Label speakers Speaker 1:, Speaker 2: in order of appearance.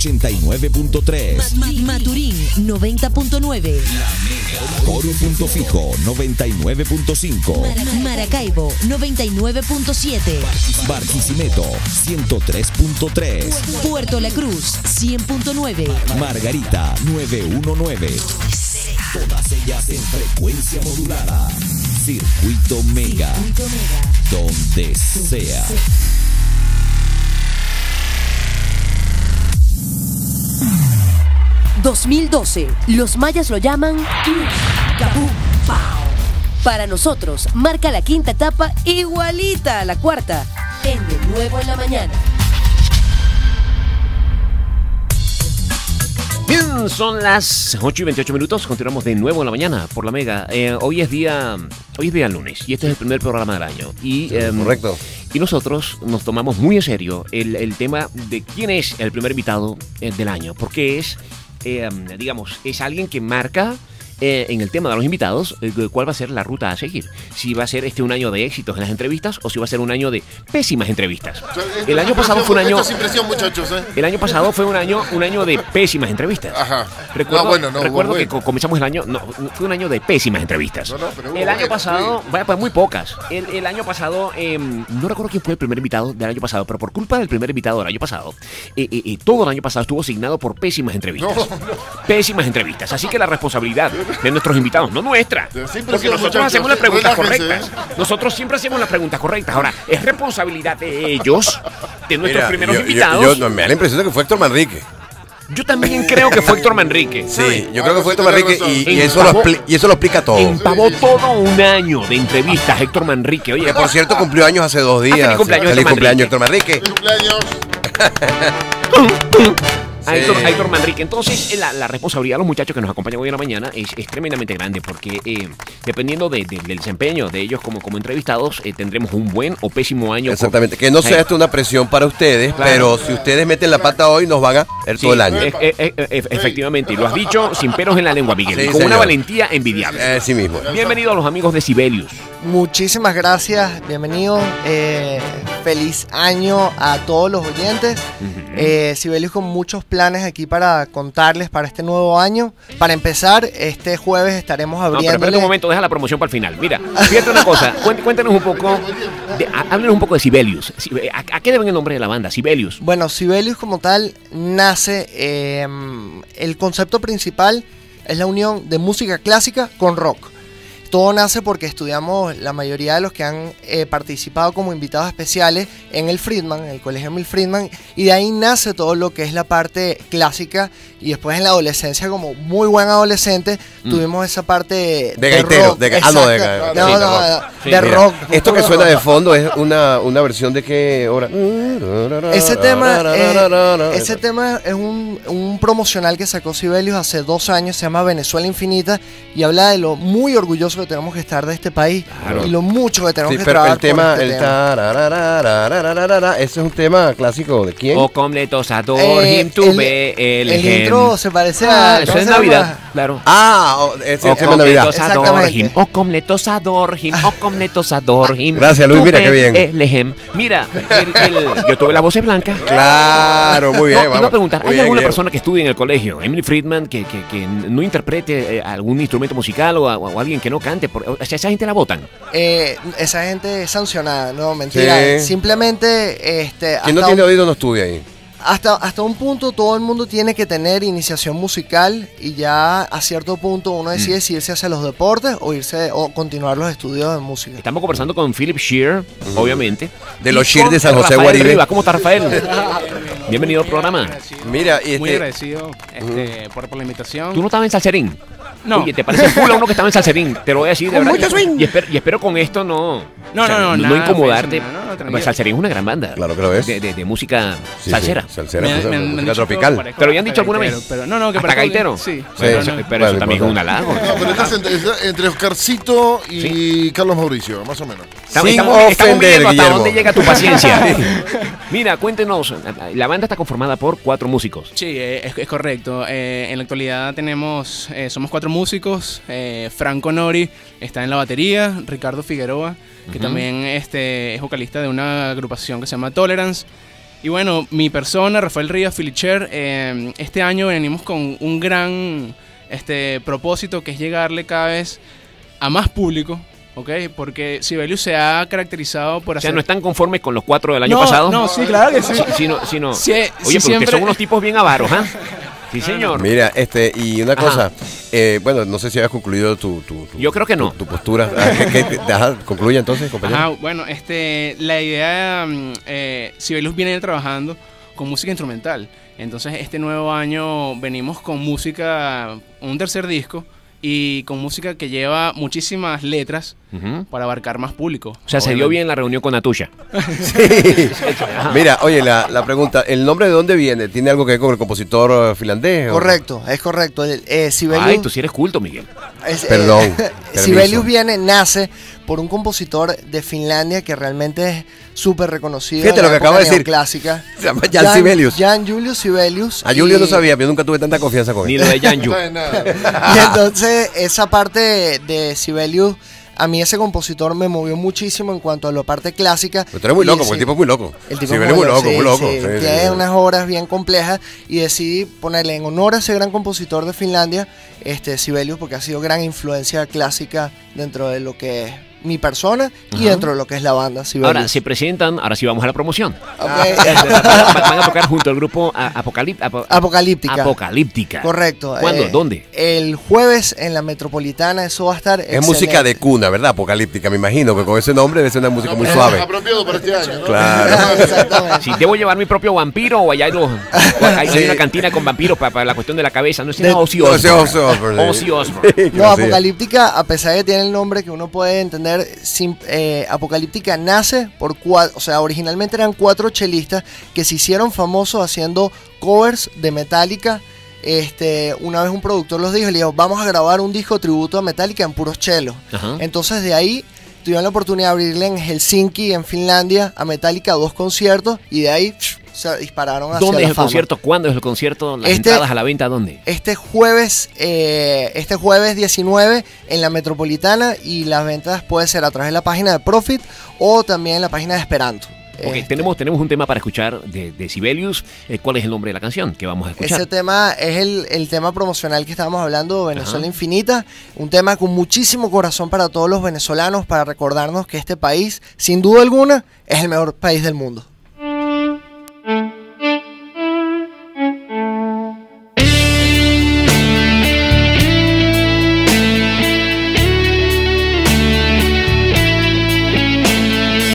Speaker 1: 89.3.
Speaker 2: Maturín 90.9.
Speaker 1: Coro Punto Fijo 99.5.
Speaker 2: Maracaibo 99.7.
Speaker 1: Barquisimeto 103.3.
Speaker 2: Puerto La Cruz 100.9.
Speaker 1: Margarita 919. Todas ellas en frecuencia modulada. Circuito Mega. Donde sea.
Speaker 2: ...2012... los mayas lo llaman... Cabum, Pau. Para nosotros, marca la quinta etapa igualita a la cuarta... en De Nuevo en la Mañana.
Speaker 3: Bien, son las 8:28. Continuamos de nuevo en la mañana por la Mega. Hoy es día lunes y este es el primer programa del año. Y,
Speaker 4: correcto.
Speaker 3: Y nosotros nos tomamos muy en serio el tema de quién es el primer invitado del año. Porque es, digamos, es alguien que marca en el tema de los invitados cuál va a ser la ruta a seguir. Si va a ser un año de éxitos en las entrevistas o si va a ser un año de pésimas entrevistas. El año pasado fue un año...
Speaker 5: Esto es impresión, muchachos, ¿eh?
Speaker 3: El año pasado fue un año de pésimas entrevistas.
Speaker 5: Ajá.
Speaker 3: Recuerdo que comenzamos el año... No, fue un año de pésimas entrevistas. El año pasado... Vaya, pues muy pocas. El año pasado... no recuerdo quién fue el primer invitado del año pasado, pero por culpa del primer invitado del año pasado, todo el año pasado estuvo asignado por pésimas entrevistas. Pésimas entrevistas. Así que la responsabilidad de nuestros invitados, no nuestra. Porque nosotros hacemos las preguntas correctas. Nosotros siempre hacemos las preguntas correctas. Ahora, es responsabilidad de ellos, de nuestros primeros invitados.
Speaker 4: Me da la impresión de que fue Héctor Manrique.
Speaker 3: Yo también creo que fue Héctor Manrique.
Speaker 4: Sí, yo creo que fue Héctor Manrique y eso lo explica todo.
Speaker 3: Empavó todo un año de entrevistas Héctor Manrique. Oye,
Speaker 4: que por cierto cumplió años hace 2 días.
Speaker 3: Feliz cumpleaños Héctor Manrique.
Speaker 5: ¡Feliz cumpleaños!
Speaker 3: A Héctor Manrique. Entonces, la responsabilidad de los muchachos que nos acompañan hoy en la mañana es tremendamente grande porque dependiendo del desempeño de ellos como entrevistados, tendremos un buen o pésimo año.
Speaker 4: Exactamente. Que no sea esto una presión para ustedes, claro. Pero si ustedes meten la pata hoy, nos van a ver todo el año.
Speaker 3: Efectivamente. Y lo has dicho sin pelos en la lengua, Miguel. Sí, con señor. Una valentía envidiable.
Speaker 4: Sí mismo.
Speaker 3: Bienvenidos a los amigos de Sibelius.
Speaker 6: Muchísimas gracias. Bienvenidos. Feliz año a todos los oyentes. Sibelius con muchos planes aquí para contarles para este nuevo año. Para empezar, este jueves estaremos abriendo.
Speaker 3: No, pero espera un momento, deja la promoción para el final. Mira, fíjate una cosa, cuéntanos un poco, háblenos un poco de Sibelius. ¿A qué deben el nombre de la banda, Sibelius?
Speaker 6: Bueno, Sibelius como tal nace, el concepto principal es la unión de música clásica con rock. Todo nace porque estudiamos la mayoría de los que han participado como invitados especiales en el Friedman, en el Colegio Emil Friedman, y de ahí nace todo lo que es la parte clásica. Y después en la adolescencia, como muy buen adolescente, tuvimos esa parte
Speaker 4: de gaitero,
Speaker 6: de rock.
Speaker 4: Esto que suena de fondo es una versión de qué hora.
Speaker 6: Ese tema es un promocional que sacó Sibelius hace 2 años, se llama Venezuela Infinita, y habla de lo muy orgulloso que tenemos que estar de este país, claro. Y lo mucho que tenemos que trabajar.
Speaker 4: Pero el tema, ese es un tema clásico de quién?
Speaker 3: O completos ador him tuve
Speaker 6: el intro se parece a
Speaker 3: eso es Navidad, claro.
Speaker 4: Ese es Navidad.
Speaker 3: Exactamente. O completos ador him, o completos ador him.
Speaker 4: Gracias, Luis, mira qué bien.
Speaker 3: Mira, yo tuve las voces blancas.
Speaker 4: Claro, muy bien.
Speaker 3: Iba a preguntar, ¿hay alguna persona que estudie en el colegio, Emily Friedman, que no interprete algún instrumento musical o alguien que no cante? O sea, esa gente la votan.
Speaker 6: Esa gente es sancionada, no, mentira. Sí. Simplemente
Speaker 4: quien no tiene oído no estudia ahí.
Speaker 6: Hasta un punto todo el mundo tiene que tener iniciación musical y ya a cierto punto uno decide si irse hacia los deportes o continuar los estudios de música.
Speaker 3: Estamos conversando con Philip Shear, obviamente.
Speaker 4: De los Shear de San José Guaribe.
Speaker 3: ¿Cómo está Rafael? Bienvenido al programa.
Speaker 4: Mira,
Speaker 7: muy agradecido por la invitación.
Speaker 3: ¿Tú no estabas en Salserín?
Speaker 7: No.
Speaker 3: Oye, te parece cool a uno que estaba en Salserín. Te lo voy a decir de verdad. Y espero con esto no incomodarte. Salserín es una gran banda.
Speaker 4: Claro que lo es.
Speaker 3: De música salsera.
Speaker 4: Salsera, música tropical.
Speaker 3: ¿Te lo habían dicho alguna vez?
Speaker 7: No, que
Speaker 3: ¿Hasta gaitero?
Speaker 7: Sí.
Speaker 3: Pero eso también es un halago.
Speaker 5: Pero estás entre Oscarcito y Carlos Mauricio, más o menos.
Speaker 3: Estamos viendo hasta dónde llega tu paciencia. Mira, cuéntenos. La banda está conformada por 4 músicos.
Speaker 7: Sí, es correcto. En la actualidad somos 4 músicos. Franco Nori está en la batería. Ricardo Figueroa, que también es vocalista de una agrupación que se llama Tolerance. Y bueno, mi persona, Rafael Rivas Filicher, este año venimos con un gran propósito, que es llegarle cada vez a más público, ¿ok? Porque Sibelius se ha caracterizado por hacer...
Speaker 3: O sea, ¿no están conformes con los 4 del año pasado?
Speaker 7: No, sí, claro que sí.
Speaker 3: Sino,
Speaker 7: Sí,
Speaker 3: oye,
Speaker 7: sí,
Speaker 3: pero
Speaker 7: siempre...
Speaker 3: ustedes son unos tipos bien avaros, ¿ah? Sí, señor.
Speaker 4: Mira, y una cosa, bueno, no sé si habías concluido tu
Speaker 3: Yo creo que no.
Speaker 4: Tu postura. Concluye entonces, compañero.
Speaker 7: Bueno, la idea, Sibelius viene trabajando con música instrumental. Entonces, este nuevo año venimos con música, un tercer disco, y con música que lleva muchísimas letras para abarcar más público.
Speaker 3: O sea, se dio bien la reunión con Atusha.
Speaker 4: Sí. Mira, oye, la pregunta, ¿el nombre de dónde viene? ¿Tiene algo que ver con el compositor finlandés?
Speaker 6: Correcto, es correcto. Sibelius,
Speaker 3: Ay, tú sí eres culto, Miguel.
Speaker 4: Perdón.
Speaker 6: Sibelius nace por un compositor de Finlandia que realmente es súper reconocido.
Speaker 4: Fíjate
Speaker 6: en
Speaker 4: lo que acaba de decir.
Speaker 6: Clásica.
Speaker 4: Se llama Jan Sibelius.
Speaker 6: Jan Julius Sibelius.
Speaker 4: A Julio no sabía, yo nunca tuve tanta confianza con él.
Speaker 3: Ni lo de Janju.
Speaker 6: Y entonces esa parte de Sibelius, a mí ese compositor me movió muchísimo en cuanto a la parte clásica.
Speaker 4: Pero tú eres muy loco, porque el tipo es muy loco.
Speaker 6: El tipo
Speaker 4: Sibelius es muy loco.
Speaker 6: Sí, tiene unas obras bien complejas y decidí ponerle en honor a ese gran compositor de Finlandia, Sibelius, porque ha sido gran influencia clásica dentro de lo que es mi persona y dentro de lo que es la banda Sibelius.
Speaker 3: Ahora, se presentan, ahora sí vamos a la promoción.
Speaker 6: Okay.
Speaker 3: Van a tocar junto al grupo Apocalíptica.
Speaker 6: Correcto.
Speaker 3: ¿Cuándo? ¿Dónde?
Speaker 6: El jueves en la Metropolitana, eso va a estar
Speaker 4: excelente. Música de cuna, ¿verdad? Apocalíptica, me imagino, que con ese nombre debe ser una música muy suave.
Speaker 5: Apropiado para este año, ¿no?
Speaker 4: Claro.
Speaker 6: Exactamente.
Speaker 3: Si debo llevar mi propio vampiro o allá hay una cantina con vampiros para la cuestión de la cabeza, no es nada Ozzy Osbourne. Ozzy Osbourne.
Speaker 6: No, Apocalíptica, a pesar de que tiene el nombre que uno puede entender, Apocalíptica nace por cuatro, o sea, originalmente eran 4 chelistas que se hicieron famosos haciendo covers de Metallica. Una vez un productor los dijo, le dijo, vamos a grabar un disco tributo a Metallica en puros chelos. Entonces de ahí tuvieron la oportunidad de abrirle en Helsinki, en Finlandia, a Metallica 2 conciertos y de ahí se dispararon hacia
Speaker 3: ¿Dónde
Speaker 6: la
Speaker 3: es el
Speaker 6: fama.
Speaker 3: concierto? ¿Cuándo es el concierto? ¿Las entradas a la venta dónde?
Speaker 6: Este jueves 19 en la Metropolitana, y las ventas puede ser a través de la página de Profit o también en la página de Esperanto.
Speaker 3: Ok, tenemos un tema para escuchar de Sibelius. ¿Cuál es el nombre de la canción que vamos a escuchar?
Speaker 6: Ese tema es el tema promocional que estábamos hablando, Venezuela Infinita. Un tema con muchísimo corazón para todos los venezolanos, para recordarnos que este país, sin duda alguna, es el mejor país del mundo.